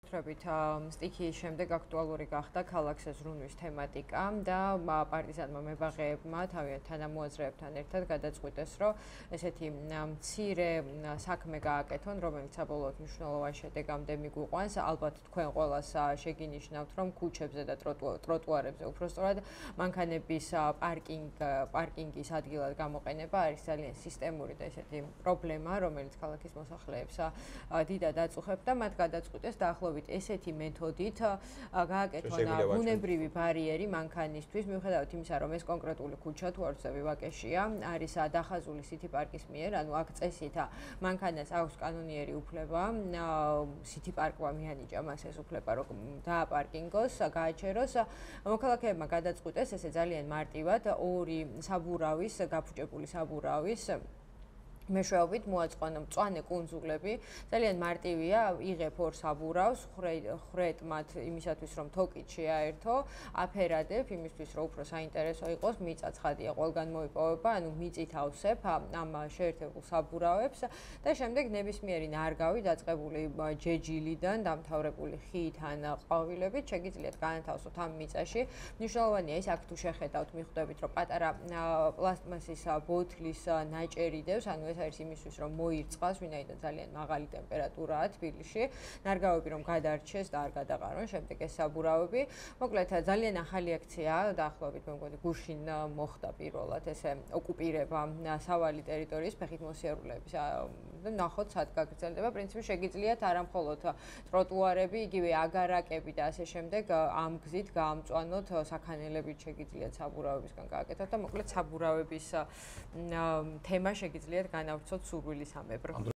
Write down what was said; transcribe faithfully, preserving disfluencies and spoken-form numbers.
სტიქიის შემდეგ აქტუალური გახდა ქალაქზე ზრუნვის თემატიკა და პარტიზანმა მებაღეებმა თავიანთ თანამოაზრეებთან ერთად გადაწყვიტეს, რომ ესეთი მცირე საქმე გააკეთონ, რომელიც საბოლოოდ მნიშვნელოვან შედეგამდე მიგვიყვანს. ალბათ თქვენ ყველას შეგინიშნავთ, რომ ქუჩებზე და ტროტუარებზე უпростоრად მანქანების პარკინგ პარკინგის ადგილად გამოყენება არის ძალიან სისტემური და ესეთი პრობლემა, რომელიც ქალაქის მოსახლეებს დიდად აწუხებს და მათ გადაწყვიტეს დაახლოებით ესეთი მეთოდით გააკეთონ ბუნებრივი ბარიერი მანქანისთვის, მიუხედავად იმისა, რომ ეს კონკრეტული ქუჩა თუ არ ვცდები ვაკეშია, არის დახაზული City Park-ის მიერ, ანუ აქ წესით მანქანას აქვს კანონიერი უფლება, City Park-მა მიანიჭა მას ეს უფლება, რომ დააპარკინგოს, გააჩეროს. მოქალაქეებმა გადაწყვიტეს ესე ძალიან მარტივად ორი საბურავის, გაფუჭებული საბურავის მეშვეობით მოაწყონა მწვანე კუნძულები. ძალიან მარტივია, იღებ ორ საბურავს, ხრეთ მათ იმისათვის, რომ თოკით შეაერთო, აფერადებ იმისთვის, რომ უფრო საინტერესო იყოს, მიწა ცხადია, ყველგან მოიპოვება, ანუ მიწით ავსებ ამ შეერთებულ საბურავებს და შემდეგ ნებისმიერი ნარგავი დაწყებული ჯეჯილიდან, დამთავრებული ხით ან ყვავილებით შეგიძლიათ განათავსოთ ამ მიწაში. მნიშვნელოვანია ის, აქ თუ შეხედავთ, მიხვდებით, რომ პატარა პლასტმასის ბოთლის ნაჭერი დევს, ანუ ეს არის იმისთვის, რომ მოირწყას, ვინაიდან ძალიან მაღალი ტემპერატურაა თბილისში, ნარგავები რომ გადარჩეს და არ გადაყარონ შემდეგ ეს საბურავები. მოკლედ ძალიან ახალი აქციაა, დაახლოებით მე მგონი გუშინ მოხდა პირველად ესე ოკუპირება სავალი ტერიტორიის ფეხით მოსიარულეების და ნახოთ სად გაგრძელდება. პრინციპში შეგიძლიათ არა მხოლოდ ტროტუარები, იგივე აგარაკები და ასე შემდეგ ამ გზით გაამწვანოთ, საქანელებით შეგიძლიათ საბურავებისგან გააკეთოთ და მოკლედ საბურავების თემა შეგიძლიათ განავრცოთ სურვილისამებრ.